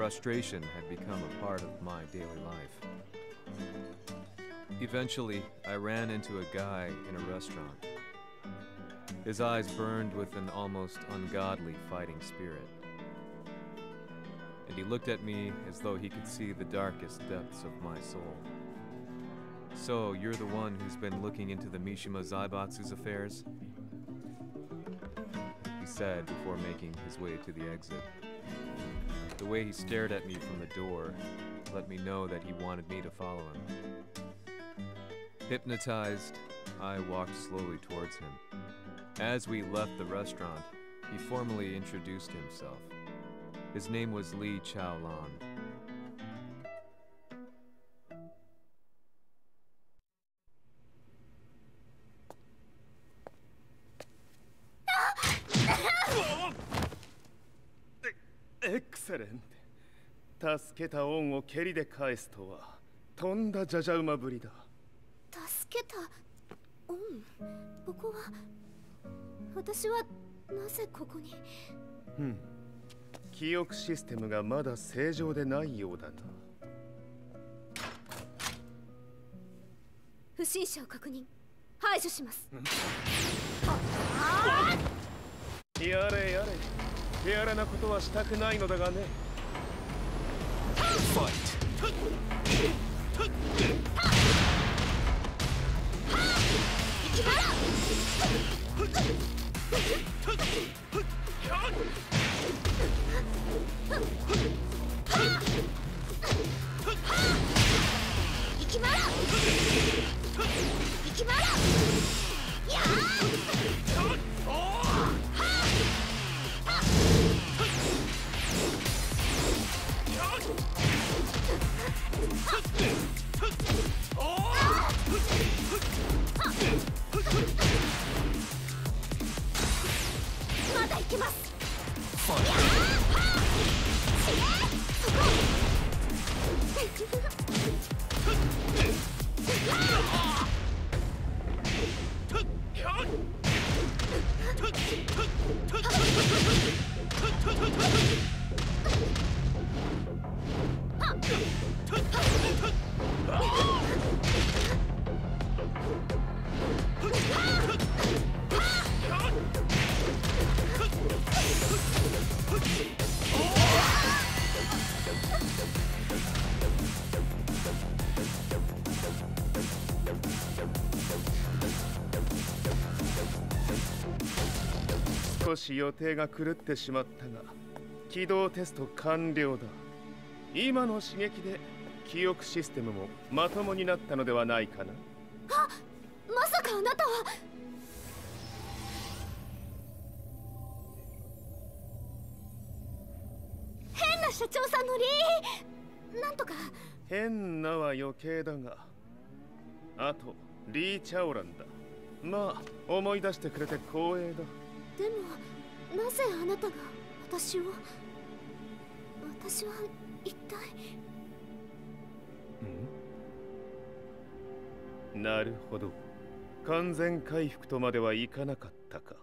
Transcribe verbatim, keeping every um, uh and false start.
frustration had become a part of my daily life. Eventually, I ran into a guy in a restaurant. His eyes burned with an almost ungodly fighting spirit. And he looked at me as though he could see the darkest depths of my soul. "So, you're the one who's been looking into the Mishima Zaibatsu's affairs?" he said before making his way to the exit. The way he stared at me from the door let me know that he wanted me to follow him. Hypnotized, I walked slowly towards him. As we left the restaurant, he formally introduced himself. His name was Lee Chaolan. Excellent. 助けた恩を蹴りで返すとはとんだじゃじゃ馬ぶりだ。 助けた恩？ここは私はなぜここに？ うん。記憶システムがまだ正常でないようだな。 不審者を確認。排除します。 やれやれ。手荒なことはしたくないのだがね。ファイト。 まだいけます。少し予定が狂ってしまったが、起動テスト完了だ。今の刺激で記憶システムもまともになったのではないかな。 あ、まさかあなたは。変な社長さんのリー、なんとか。 変なは余計だが、あとリー・チャオランだ。まあ思い出してくれて光栄だ。 でもなぜあなたが私を。私は一体。 ん？なるほど。完全回復とまではいかなかったか。